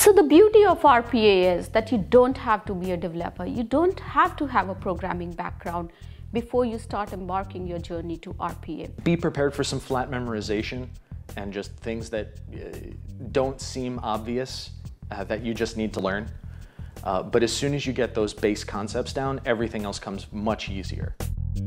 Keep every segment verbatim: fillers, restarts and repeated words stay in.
So the beauty of R P A is that you don't have to be a developer. You don't have to have a programming background before you start embarking your journey to R P A. Be prepared for some flat memorization and just things that uh, don't seem obvious uh, that you just need to learn. Uh, but as soon as you get those base concepts down, everything else comes much easier.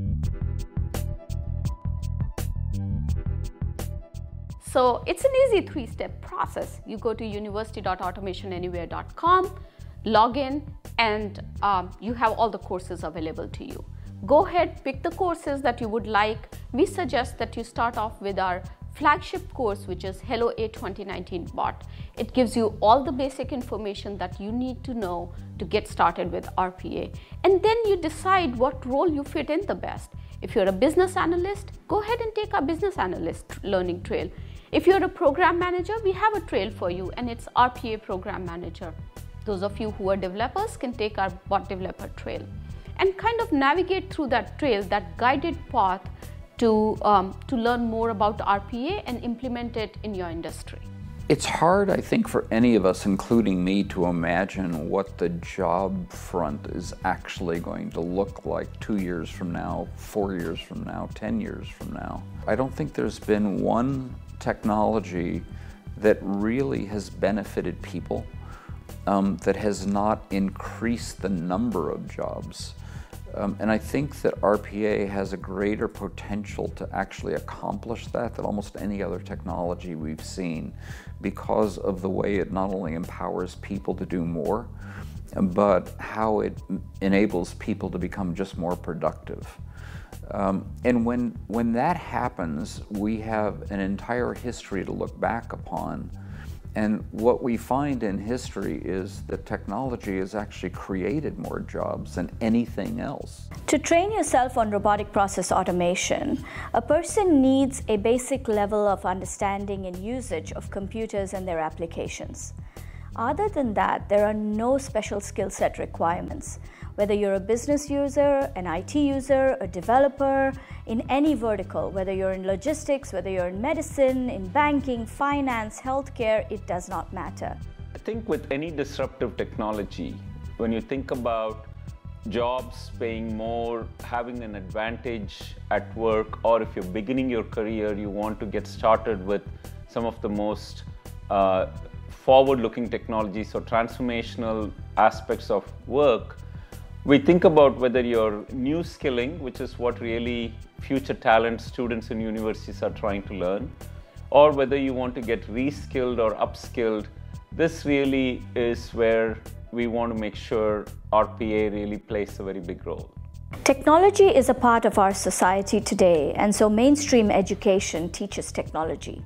So it's an easy three-step process. You go to university dot automation anywhere dot com, log in, and um, you have all the courses available to you. Go ahead, pick the courses that you would like. We suggest that you start off with our flagship course, which is Hello A twenty nineteen Bot. It gives you all the basic information that you need to know to get started with R P A. And then you decide what role you fit in the best. If you're a business analyst, go ahead and take our business analyst learning trail. If you're a program manager, we have a trail for you, and it's R P A Program Manager. Those of you who are developers can take our Bot Developer trail and kind of navigate through that trail, that guided path to, um, to learn more about R P A and implement it in your industry. It's hard, I think, for any of us, including me, to imagine what the job front is actually going to look like two years from now, four years from now, ten years from now. I don't think there's been one technology that really has benefited people, um, that has not increased the number of jobs. Um, and I think that R P A has a greater potential to actually accomplish that than almost any other technology we've seen, because of the way it not only empowers people to do more, but how it enables people to become just more productive. Um, and when, when that happens, we have an entire history to look back upon. And what we find in history is that technology has actually created more jobs than anything else. To train yourself on robotic process automation, a person needs a basic level of understanding and usage of computers and their applications. Other than that, there are no special skill set requirements. Whether you're a business user, an I T user, a developer, in any vertical, whether you're in logistics, whether you're in medicine, in banking, finance, healthcare, it does not matter. I think with any disruptive technology, when you think about jobs paying more, having an advantage at work, or if you're beginning your career, you want to get started with some of the most uh, forward-looking technologies or transformational aspects of work, we think about whether you're new skilling, which is what really future talent students in universities are trying to learn, or whether you want to get reskilled or upskilled. This really is where we want to make sure R P A really plays a very big role. Technology is a part of our society today, and so mainstream education teaches technology.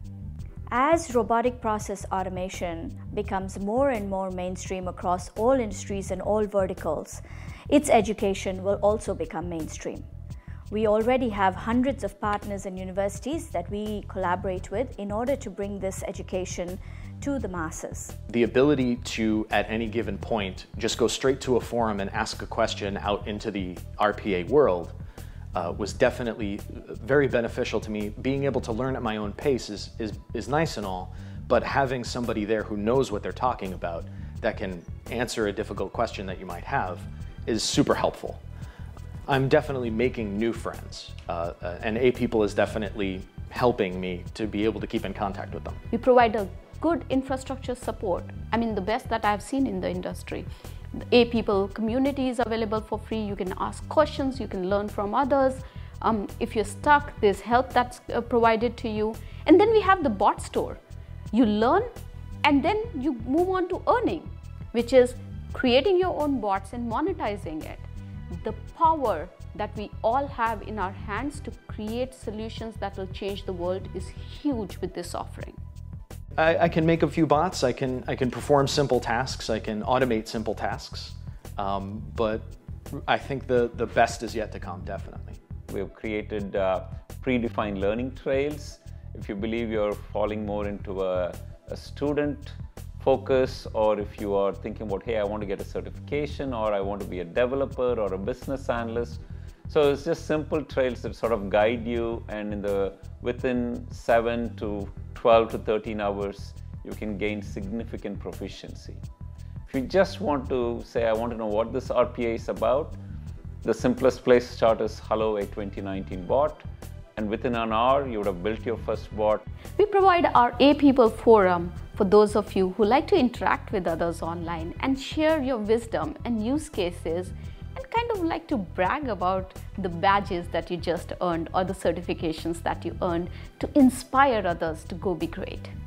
As robotic process automation becomes more and more mainstream across all industries and all verticals, its education will also become mainstream. We already have hundreds of partners and universities that we collaborate with in order to bring this education to the masses. The ability to, at any given point, just go straight to a forum and ask a question out into the R P A world Uh, was definitely very beneficial to me. Being able to learn at my own pace is, is, is nice and all, but having somebody there who knows what they're talking about, that can answer a difficult question that you might have, is super helpful. I'm definitely making new friends, uh, uh, and A People is definitely helping me to be able to keep in contact with them. We provide a good infrastructure support. I mean, the best that I've seen in the industry. The A People community is available for free. You can ask questions, you can learn from others. Um, if you're stuck, there's help that's uh, provided to you. And then we have the bot store. You learn and then you move on to earning, which is creating your own bots and monetizing it. The power that we all have in our hands to create solutions that will change the world is huge with this offering. I, I can make a few bots, I can, I can perform simple tasks, I can automate simple tasks, um, but I think the, the best is yet to come, definitely. We've created uh, predefined learning trails. If you believe you're falling more into a, a student focus, or if you are thinking about, hey, I want to get a certification, or I want to be a developer or a business analyst. So it's just simple trails that sort of guide you, and in the within seven to twelve to thirteen hours, you can gain significant proficiency. If you just want to say, I want to know what this R P A is about, the simplest place to start is Hello A twenty nineteen bot, and within an hour you would have built your first bot. We provide our A People forum for those of you who like to interact with others online and share your wisdom and use cases and kind of like to brag about the badges that you just earned or the certifications that you earned to inspire others to go be great.